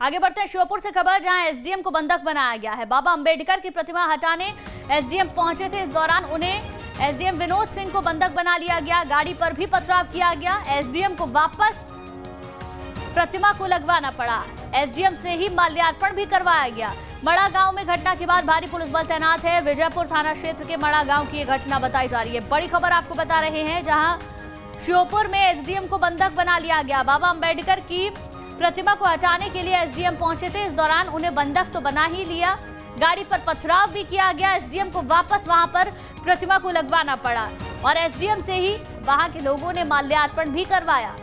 आगे बढ़ते हैं श्योपुर से खबर, जहां एसडीएम को बंधक बनाया गया है। बाबा अंबेडकर की प्रतिमा हटाने एसडीएम पहुंचे थे। इस दौरान उन्हें एसडीएम विनोद सिंह को बंधक बना लिया गया। गाड़ी पर भी पथराव किया गया। एसडीएम को वापस प्रतिमा को लगवाना पड़ा। एसडीएम से ही माल्यार्पण भी करवाया गया। मड़ा गांव में घटना के बाद भारी पुलिस बल तैनात है। विजयपुर थाना क्षेत्र के मड़ा गांव की यह घटना बताई जा रही है। बड़ी खबर आपको बता रहे हैं, जहां श्योपुर में एसडीएम को बंधक बना लिया गया। बाबा अंबेडकर की प्रतिमा को हटाने के लिए एसडीएम पहुंचे थे। इस दौरान उन्हें बंधक तो बना ही लिया, गाड़ी पर पथराव भी किया गया। एसडीएम को वापस वहां पर प्रतिमा को लगवाना पड़ा और एसडीएम से ही वहां के लोगों ने माल्यार्पण भी करवाया।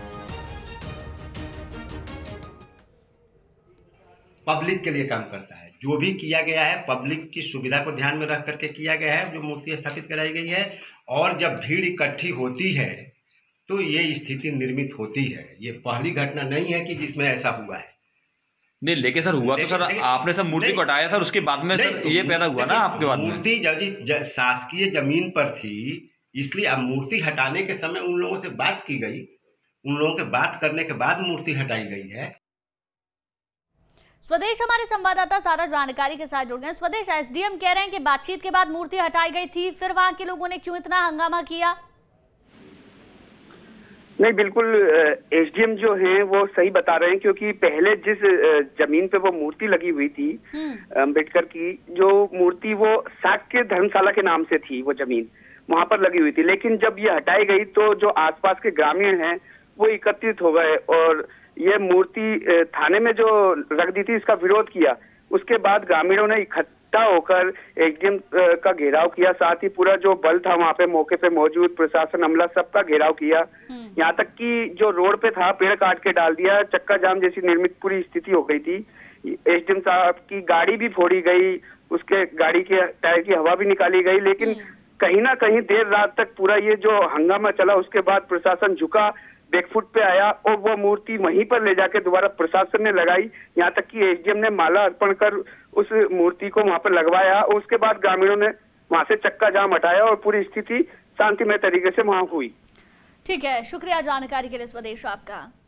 पब्लिक के लिए काम करता है। जो भी किया गया है पब्लिक की सुविधा को ध्यान में रख करके किया गया है। जो मूर्ति स्थापित कराई गई है, और जब भीड़ इकट्ठी होती है तो ये स्थिति निर्मित होती है। ये पहली घटना नहीं है कि जिसमें ऐसा हुआ है। नहीं, लेकिन सर हुआ तो सर आपने सब मूर्ति को हटाया सर, उसके बाद में सर ये पैदा हुआ ना आपके बाद में। मूर्ति जब शासकीय जमीन पर थी, इसलिए अब मूर्ति हटाने के समय उन लोगों से बात की गई। उन लोगों के बात करने के बाद मूर्ति हटाई गई है। स्वदेश हमारे संवाददाता सारा जानकारी के साथ जुड़ गए। स्वदेश, एसडीएम कह रहे हैं कि बातचीत के बाद मूर्ति हटाई गई थी, फिर वहां के लोगों ने क्यों इतना हंगामा किया? नहीं, बिल्कुल एसडीएम जो है वो सही बता रहे हैं, क्योंकि पहले जिस जमीन पे वो मूर्ति लगी हुई थी अम्बेडकर की, जो मूर्ति वो शाक्य धर्मशाला के नाम से थी, वो जमीन वहां पर लगी हुई थी। लेकिन जब ये हटाई गई तो जो आसपास के ग्रामीण हैं वो एकत्रित हो गए और ये मूर्ति थाने में जो रख दी थी, इसका विरोध किया। उसके बाद ग्रामीणों ने इकट्ठा होकर एसडीएम का घेराव किया। साथ ही पूरा जो बल था वहां पे मौके पे मौजूद, प्रशासन, अमला, सबका घेराव किया। यहाँ तक कि जो रोड पे था पेड़ काट के डाल दिया। चक्का जाम जैसी निर्मित पूरी स्थिति हो गई थी। एसडीएम साहब की गाड़ी भी फोड़ी गई, उसके गाड़ी के टायर की हवा भी निकाली गई। लेकिन कहीं ना कहीं देर रात तक पूरा ये जो हंगामा चला, उसके बाद प्रशासन झुका, बैकफुट पे आया और वो मूर्ति वहीं पर ले जाके दोबारा प्रशासन ने लगाई। यहाँ तक कि एसडीएम ने माला अर्पण कर उस मूर्ति को वहां पर लगवाया। उसके बाद ग्रामीणों ने वहां से चक्का जाम हटाया और पूरी स्थिति शांतिमय तरीके से वहां हुई। ठीक है, शुक्रिया जानकारी के लिए स्वदेश आपका।